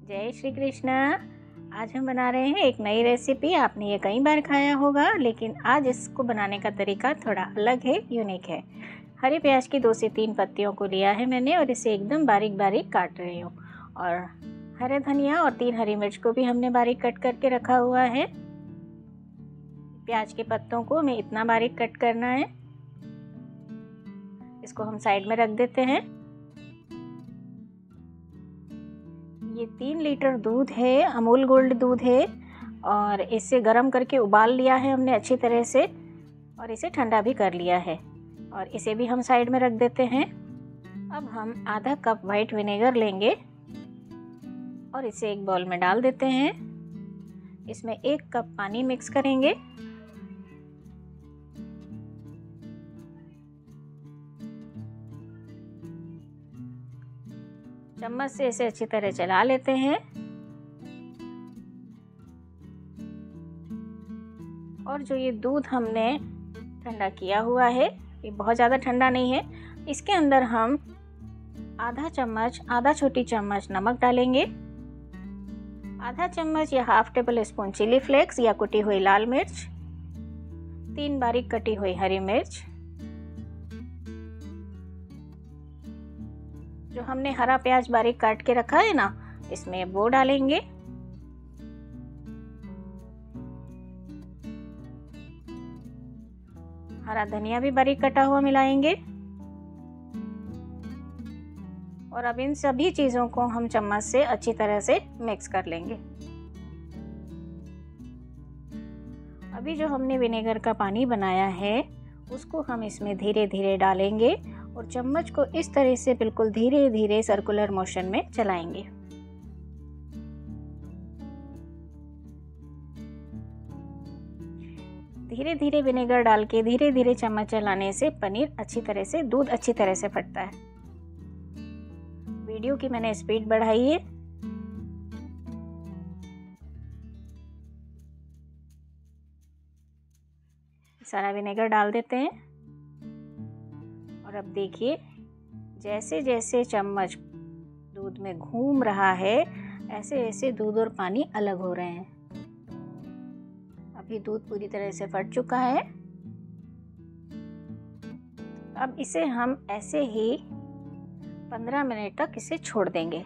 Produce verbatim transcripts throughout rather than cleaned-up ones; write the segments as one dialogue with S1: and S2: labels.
S1: जय श्री कृष्णा। आज हम बना रहे हैं एक नई रेसिपी। आपने ये कई बार खाया होगा, लेकिन आज इसको बनाने का तरीका थोड़ा अलग है, यूनिक है। हरी प्याज की दो से तीन पत्तियों को लिया है मैंने और इसे एकदम बारीक बारीक काट रही हूँ। और हरे धनिया और तीन हरी मिर्च को भी हमने बारीक कट करके रखा हुआ है। प्याज के पत्तों को हमें इतना बारीक कट करना है। इसको हम साइड में रख देते हैं। ये तीन लीटर दूध है, अमूल गोल्ड दूध है और इसे गर्म करके उबाल लिया है हमने अच्छी तरह से और इसे ठंडा भी कर लिया है और इसे भी हम साइड में रख देते हैं। अब हम आधा कप वाइट विनेगर लेंगे और इसे एक बाउल में डाल देते हैं। इसमें एक कप पानी मिक्स करेंगे। चम्मच से इसे अच्छी तरह चला लेते हैं और जो ये दूध हमने ठंडा किया हुआ है, ये बहुत ज़्यादा ठंडा नहीं है, इसके अंदर हम आधा चम्मच आधा छोटी चम्मच नमक डालेंगे, आधा चम्मच या half tablespoon chilli flakes या कुटी हुई लाल मिर्च, तीन बारीक कटी हुई हरी मिर्च, जो हमने हरा प्याज बारीक काट के रखा है ना, इसमें वो डालेंगे। हरा धनिया भी बारीक कटा हुआ मिलाएंगे और अब इन सभी चीजों को हम चम्मच से अच्छी तरह से मिक्स कर लेंगे। अभी जो हमने विनेगर का पानी बनाया है उसको हम इसमें धीरे धीरे डालेंगे और चम्मच को इस तरह से बिल्कुल धीरे धीरे सर्कुलर मोशन में चलाएंगे। धीरे धीरे विनेगर डाल के धीरे धीरे चम्मच चलाने से पनीर अच्छी तरह से दूध अच्छी तरह से फटता है। वीडियो की मैंने स्पीड बढ़ाई है। सारा विनेगर डाल देते हैं और अब देखिए, जैसे जैसे चम्मच दूध में घूम रहा है ऐसे ऐसे दूध और पानी अलग हो रहे हैं। अभी दूध पूरी तरह से फट चुका है। अब इसे हम ऐसे ही पंद्रह मिनट तक इसे छोड़ देंगे।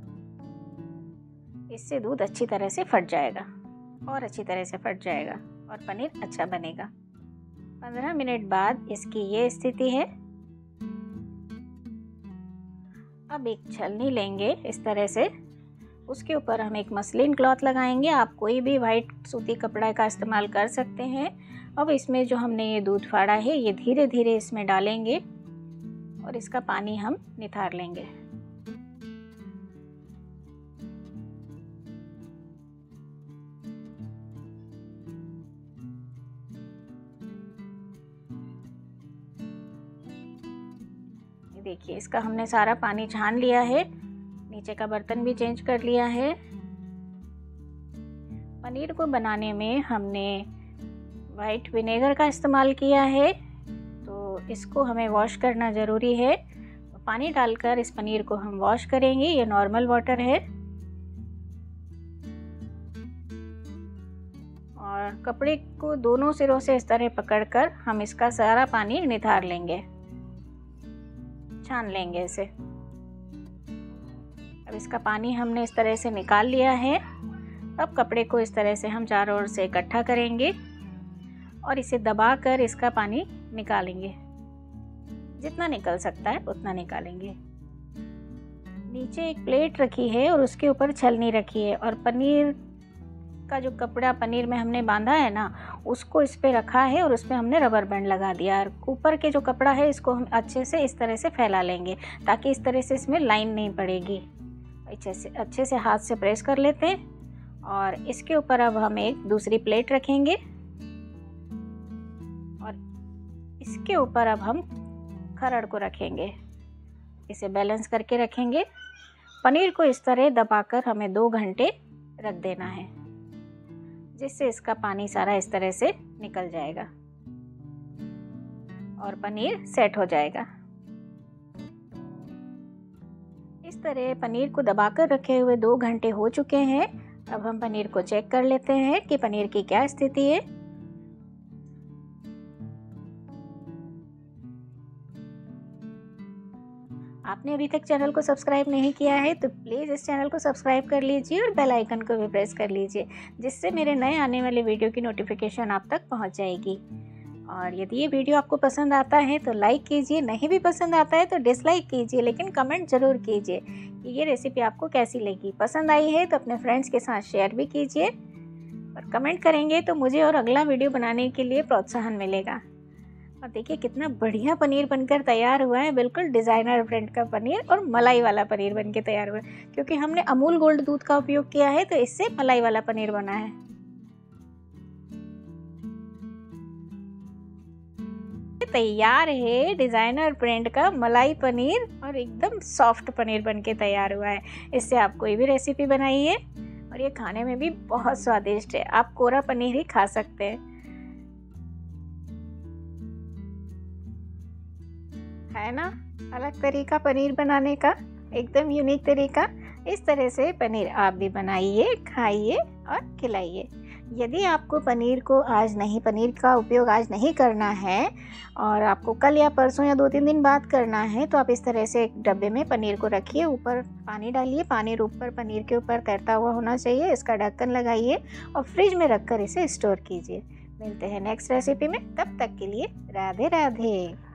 S1: इससे दूध अच्छी तरह से फट जाएगा और अच्छी तरह से फट जाएगा और पनीर अच्छा बनेगा। पंद्रह मिनट बाद इसकी ये स्थिति है। अब एक छलनी लेंगे इस तरह से, उसके ऊपर हम एक मसलिन क्लॉथ लगाएंगे। आप कोई भी वाइट सूती कपड़ा का इस्तेमाल कर सकते हैं। अब इसमें जो हमने ये दूध फाड़ा है ये धीरे धीरे इसमें डालेंगे और इसका पानी हम निथार लेंगे। देखिए, इसका हमने सारा पानी छान लिया है, नीचे का बर्तन भी चेंज कर लिया है। पनीर को बनाने में हमने वाइट विनेगर का इस्तेमाल किया है, तो इसको हमें वॉश करना ज़रूरी है। पानी डालकर इस पनीर को हम वॉश करेंगे। ये नॉर्मल वाटर है और कपड़े को दोनों सिरों से इस तरह पकड़कर हम इसका सारा पानी निथार लेंगे, छान लेंगे इसे। अब इसका पानी हमने इस तरह से निकाल लिया है। अब कपड़े को इस तरह से हम चारों ओर से इकट्ठा करेंगे और इसे दबाकर इसका पानी निकालेंगे। जितना निकल सकता है उतना निकालेंगे। नीचे एक प्लेट रखी है और उसके ऊपर छलनी रखी है और पनीर का जो कपड़ा पनीर में हमने बांधा है ना, उसको इस पे रखा है और उस पे हमने रबर बैंड लगा दिया है। ऊपर के जो कपड़ा है इसको हम अच्छे से इस तरह से फैला लेंगे ताकि इस तरह से इसमें लाइन नहीं पड़ेगी। अच्छे से अच्छे से हाथ से प्रेस कर लेते हैं और इसके ऊपर अब हम एक दूसरी प्लेट रखेंगे और इसके ऊपर अब हम खरड़ को रखेंगे। इसे बैलेंस करके रखेंगे। पनीर को इस तरह दबाकर हमें दो घंटे रख देना है, जिससे इसका पानी सारा इस तरह से निकल जाएगा और पनीर सेट हो जाएगा। इस तरह पनीर को दबाकर रखे हुए दो घंटे हो चुके हैं। अब हम पनीर को चेक कर लेते हैं कि पनीर की क्या स्थिति है। आपने अभी तक चैनल को सब्सक्राइब नहीं किया है तो प्लीज़ इस चैनल को सब्सक्राइब कर लीजिए और बेल आइकन को भी प्रेस कर लीजिए, जिससे मेरे नए आने वाले वीडियो की नोटिफिकेशन आप तक पहुंच जाएगी। और यदि ये वीडियो आपको पसंद आता है तो लाइक कीजिए, नहीं भी पसंद आता है तो डिसलाइक कीजिए, लेकिन कमेंट ज़रूर कीजिए कि ये रेसिपी आपको कैसी लगी। पसंद आई है तो अपने फ्रेंड्स के साथ शेयर भी कीजिए और कमेंट करेंगे तो मुझे और अगला वीडियो बनाने के लिए प्रोत्साहन मिलेगा। और देखिए कितना बढ़िया पनीर बनकर तैयार हुआ है, बिल्कुल डिज़ाइनर ब्रांड का पनीर और मलाई वाला पनीर बनके तैयार हुआ है। क्योंकि हमने अमूल गोल्ड दूध का उपयोग किया है तो इससे मलाई वाला पनीर बना है। तैयार है डिज़ाइनर ब्रांड का मलाई पनीर और एकदम सॉफ्ट पनीर बनके तैयार हुआ है। इससे आप कोई भी रेसिपी बनाइए और ये खाने में भी बहुत स्वादिष्ट है। आप कोरा पनीर ही खा सकते हैं, है ना। अलग तरीका पनीर बनाने का, एकदम यूनिक तरीका। इस तरह से पनीर आप भी बनाइए, खाइए और खिलाइए। यदि आपको पनीर को आज नहीं पनीर का उपयोग आज नहीं करना है और आपको कल या परसों या दो तीन दिन बाद करना है तो आप इस तरह से एक डब्बे में पनीर को रखिए, ऊपर पानी डालिए, पानी ऊपर पनीर के ऊपर तैरता हुआ होना चाहिए। इसका ढक्कन लगाइए और फ्रिज में रखकर इसे स्टोर कीजिए। मिलते हैं नेक्स्ट रेसिपी में, तब तक के लिए राधे राधे।